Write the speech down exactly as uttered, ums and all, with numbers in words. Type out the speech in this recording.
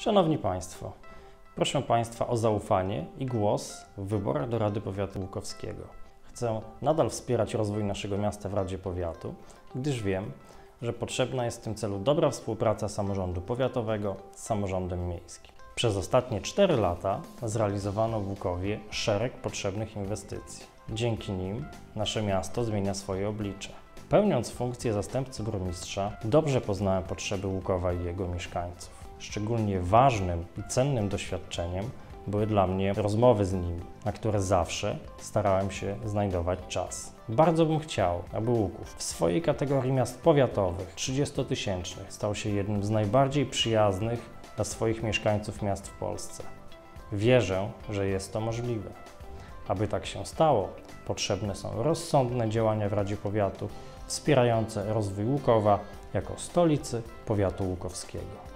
Szanowni Państwo, proszę Państwa o zaufanie i głos w wyborach do Rady Powiatu Łukowskiego. Chcę nadal wspierać rozwój naszego miasta w Radzie Powiatu, gdyż wiem, że potrzebna jest w tym celu dobra współpraca samorządu powiatowego z samorządem miejskim. Przez ostatnie cztery lata zrealizowano w Łukowie szereg potrzebnych inwestycji. Dzięki nim nasze miasto zmienia swoje oblicze. Pełniąc funkcję zastępcy burmistrza, dobrze poznałem potrzeby Łukowa i jego mieszkańców. Szczególnie ważnym i cennym doświadczeniem były dla mnie rozmowy z nimi, na które zawsze starałem się znajdować czas. Bardzo bym chciał, aby Łuków w swojej kategorii miast powiatowych trzydziestotysięcznych stał się jednym z najbardziej przyjaznych dla swoich mieszkańców miast w Polsce. Wierzę, że jest to możliwe. Aby tak się stało, potrzebne są rozsądne działania w Radzie Powiatu wspierające rozwój Łukowa jako stolicy powiatu łukowskiego.